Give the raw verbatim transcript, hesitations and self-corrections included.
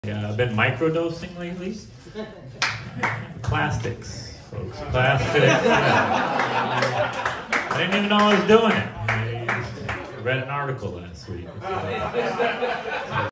Yeah, I've been microdosing lately. Plastics, folks. Plastics. Yeah. I didn't even know I was doing it. I read an article last week.